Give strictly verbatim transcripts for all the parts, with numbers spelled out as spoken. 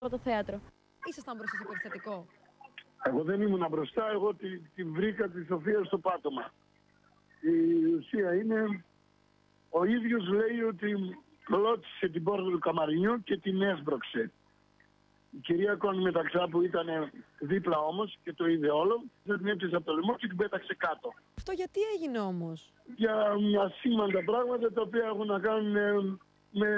από το θέατρο. Ήσασταν μπροστά στο περιστατικό? Εγώ δεν ήμουν μπροστά, εγώ τη, τη βρήκα τη Σοφία στο πάτωμα. Η ουσία είναι, ο ίδιος λέει ότι κλώτσισε την πόρτα του καμαρινιού και την έσπρωξε. Η κυρία Κόνη Μεταξά, που ήταν δίπλα όμως και το είδε όλο, δεν την έπιασε από το λαιμό και την πέταξε κάτω. Αυτό γιατί έγινε όμως? Για ασήμαντα πράγματα τα οποία έχουν να κάνουν με,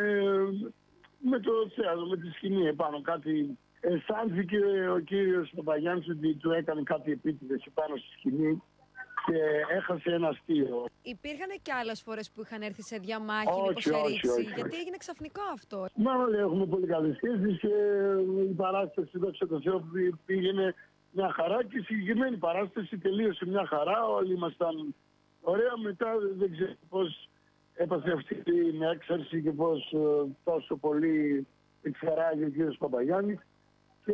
με το θέατρο, με τη σκηνή επάνω. Κάτι αισθάνθηκε ο κύριος Παπαγιάννης ότι του έκανε κάτι επίτηδες επάνω στη σκηνή και έχασε ένα αστείο. Υπήρχαν και άλλες φορές που είχαν έρθει σε διαμάχη, όχι, υποστήριξη? όχι, όχι, Γιατί έγινε ξαφνικό αυτό? Μάλλον λέει, έχουμε πολύ καλές σχέσεις και η παράσταση, δόξα τω Θεώ, πήγαινε μια χαρά και η συγκεκριμένη παράσταση τελείωσε μια χαρά. Όλοι ήμασταν ωραία. Μετά δεν ξέρω πώς έπαθε αυτή την έξαρση και πώς τόσο πολύ εξαράγει ο κύριος Παπαγιάννης. Και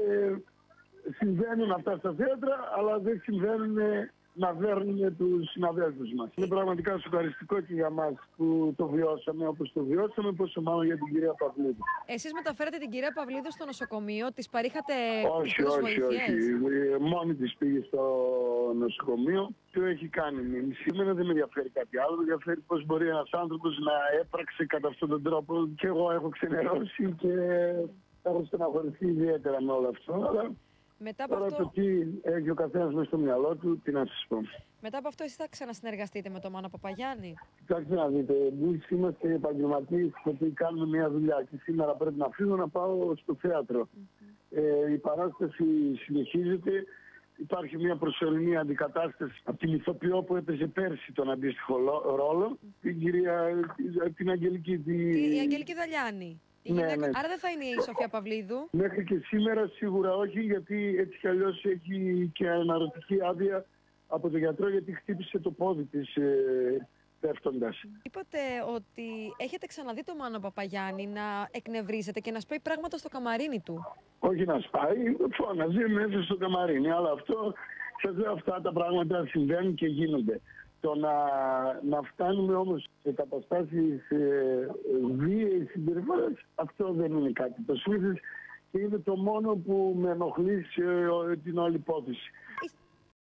συμβαίνουν αυτά στα θέατρα, αλλά δεν συμβαίνουν να δέρνουν τους συναδέλφους μας. Είναι πραγματικά σοκαριστικό και για μας που το βιώσαμε όπως το βιώσαμε, πόσο μάλλον για την κυρία Παυλίδου. Εσείς μεταφέρατε την κυρία Παυλίδου στο νοσοκομείο, της παρήχατε όχι, όχι, όχι. Μόνη της πήγε στο νοσοκομείο και έχει κάνει μήνυση. Εμένα δεν με ενδιαφέρει κάτι άλλο. Με ενδιαφέρει πώς μπορεί ένας άνθρωπος να έπραξε κατά αυτόν τον τρόπο. Και εγώ έχω ξενερώσει και έχω στεναχωρηθεί ιδιαίτερα με όλο αυτό. Αλλά μετά από τώρα αυτό... το τι έχει ο καθένας μέσα στο μυαλό του, τι να σας πω. Μετά από αυτό, εσείς θα ξανασυνεργαστείτε με τον Μάνο Παπαγιάννη? Κοιτάξτε να δείτε, εμείς είμαστε επαγγελματίες που κάνουμε μια δουλειά και σήμερα πρέπει να φύγω να πάω στο θέατρο. Mm-hmm. Ε, η παράσταση συνεχίζεται. Υπάρχει μια προσωρινή αντικατάσταση από την ηθοποιό που έπαιζε πέρσι τον αντίστοιχο ρόλο, mm-hmm. την κυρία, την Αγγελική. Τη... Η Αγγελική Δαλιάνη. Ναι, ναι. Άρα δεν θα είναι η Σοφία Παυλίδου? Μέχρι και σήμερα σίγουρα όχι, γιατί έτσι κι αλλιώς έχει και αναρωτική άδεια από τον γιατρό, γιατί χτύπησε το πόδι της ε, πέφτοντας. Είπατε ότι έχετε ξαναδεί τον Μάνο Παπαγιάννη να εκνευρίζεται και να σπάει πράγματα στο καμαρίνι του. Όχι να σπάει, φώναζε μέσα στο καμαρίνι, αλλά αυτό, σας λέω, αυτά τα πράγματα συμβαίνουν και γίνονται. Το να, να φτάνουμε όμως σε καταστάσεις ε, βίαιης συμπεριφοράς, αυτό δεν είναι κάτι το σύνηθες και είναι το μόνο που με ενοχλεί σε την όλη υπόθεση.